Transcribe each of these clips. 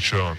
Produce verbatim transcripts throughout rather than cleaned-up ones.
Nation.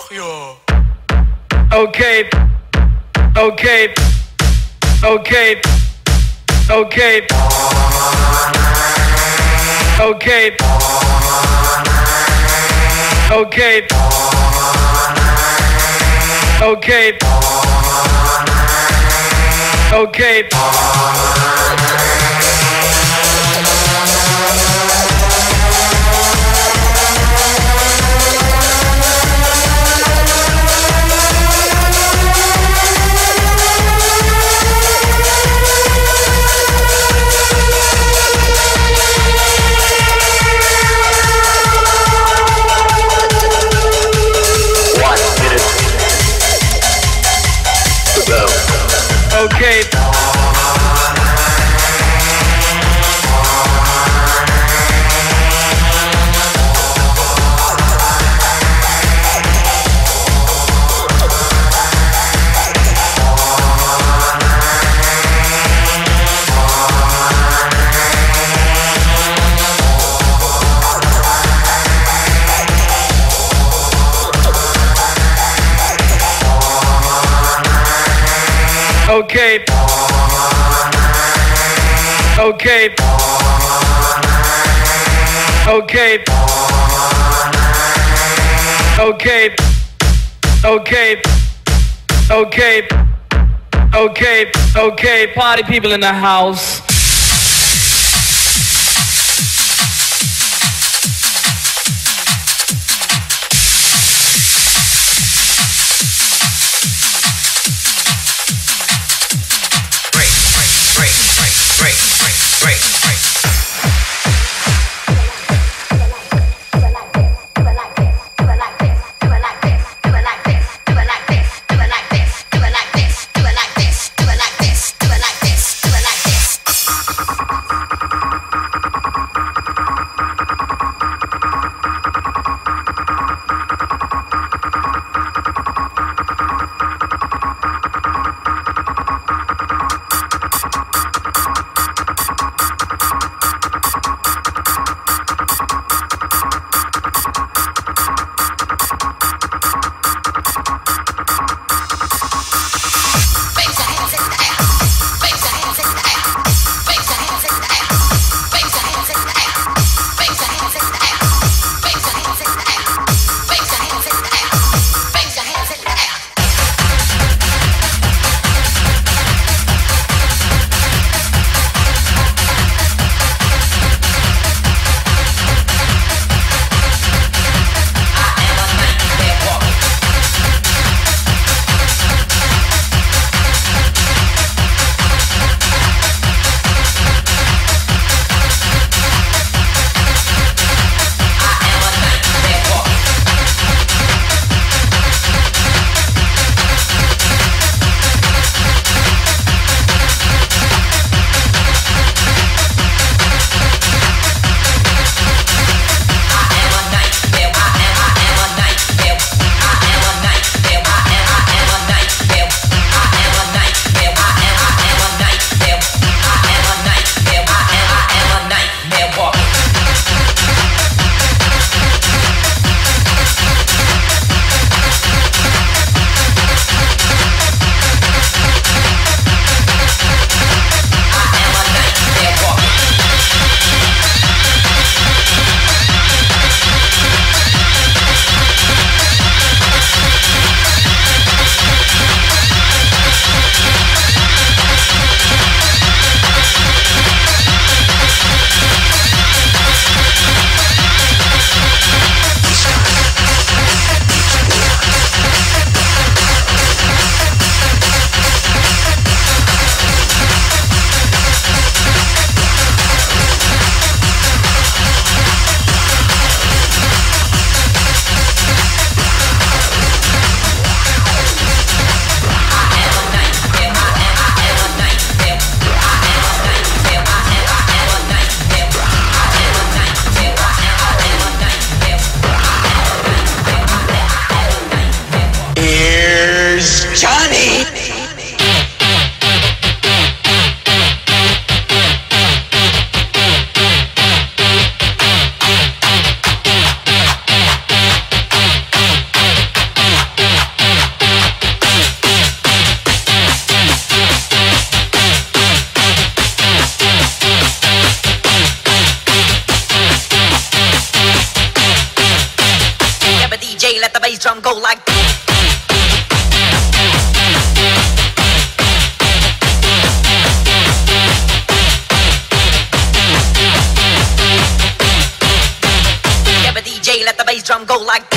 Okay, okay, okay, okay, okay, okay, okay, okay. Okay. Okay. Okay. Okay. Okay. Okay. Okay. Okay. Okay. Party people in the house. the bass drum go like yeah, but D J let the bass drum go like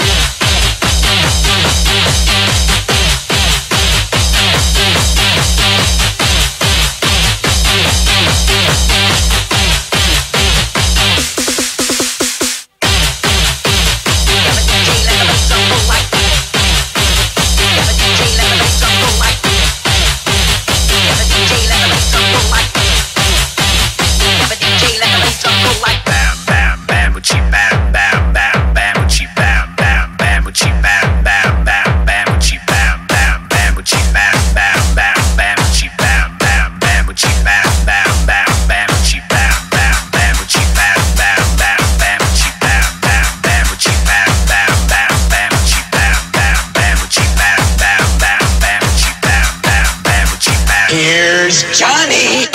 Johnny.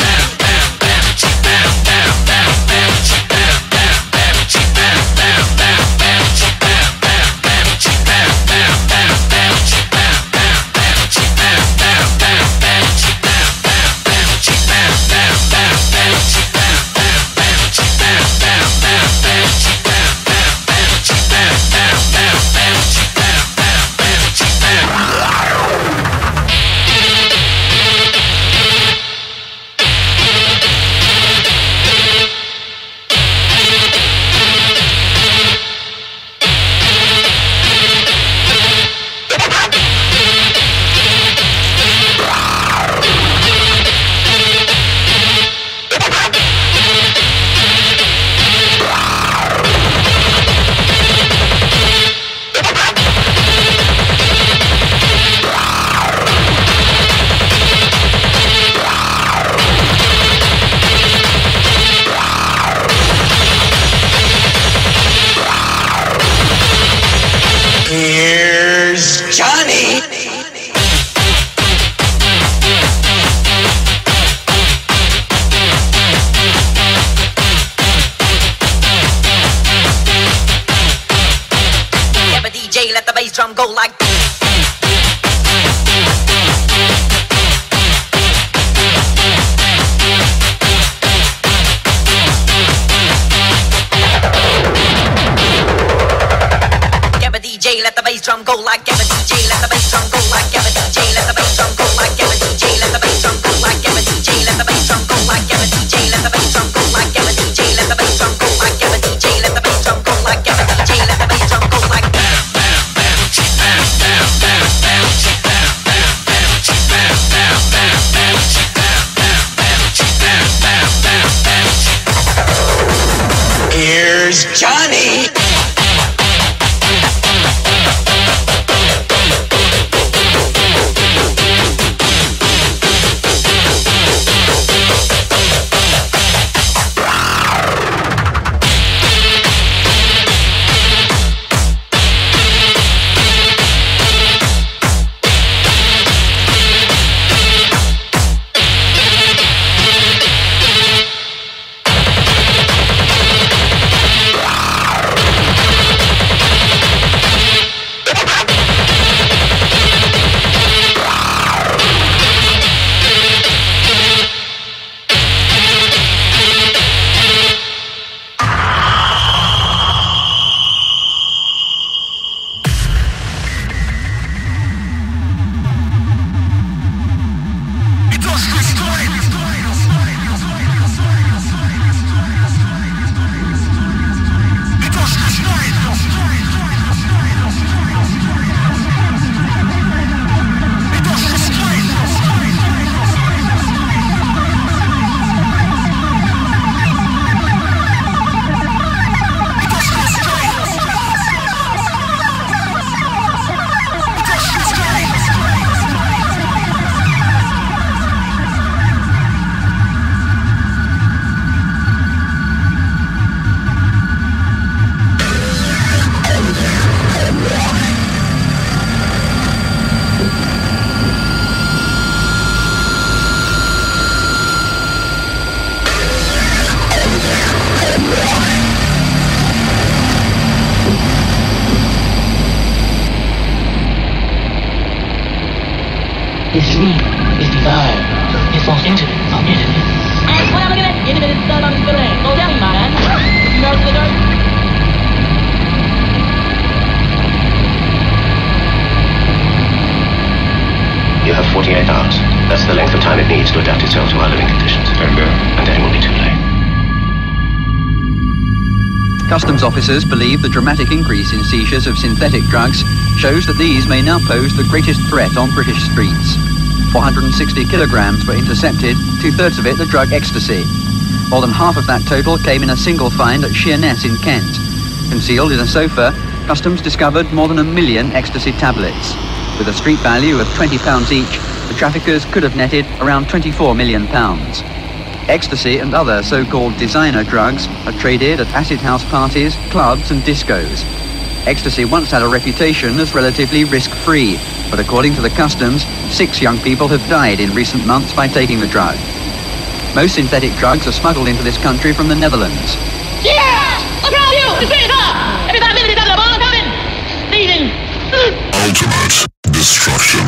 Here's Johnny. yeah, but D J let the bass drum go like D J let the bass drum go like yeah, but D J let the bass drum go like yeah, but D J let the bass drum go like yeah, but D J let the bass drum go like yeah, but D J let the bass drum go like yeah, but D J let the bass drum go like yeah, but D J let the bass drum go like yeah, but D J let the bass drum go like yeah, but D J let the bass drum go like bam bam bam bam bam bam bam Here's Johnny. sleep is devoured. It falls into it immediately. And when I'm looking at it, it's done on the building. Go tell me, man. You know the dirt? You have forty-eight hours. That's the length of time it needs to adapt itself to our living conditions. And, uh, and then it will be too late. Customs officers believe the dramatic increase in seizures of synthetic drugs shows that these may now pose the greatest threat on British streets. four hundred sixty kilograms were intercepted, two-thirds of it the drug ecstasy. More than half of that total came in a single find at Sheerness in Kent. Concealed in a sofa, Customs discovered more than a million ecstasy tablets. With a street value of twenty pounds each, the traffickers could have netted around twenty-four million pounds. Ecstasy and other so-called designer drugs are traded at acid house parties, clubs and discos. Ecstasy once had a reputation as relatively risk-free, but according to the Customs, six young people have died in recent months by taking the drug. Most synthetic drugs are smuggled into this country from the Netherlands. Yeah! What's wrong with you? It's pretty tough! Every five minutes, it's a ball coming! Sneezing! Ultimate destruction.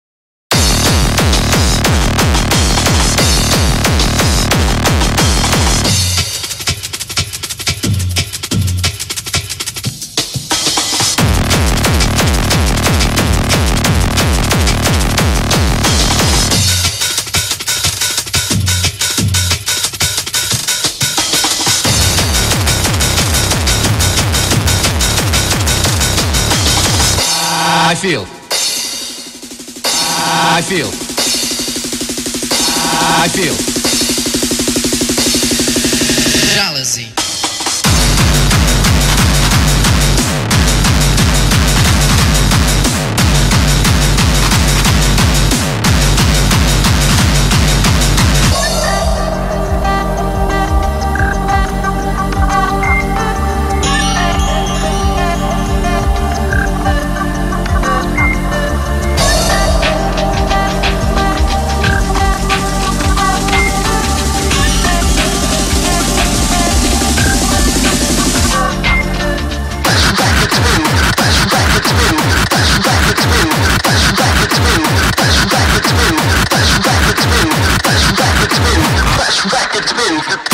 I feel. I feel. I feel. Jealousy. Back at me.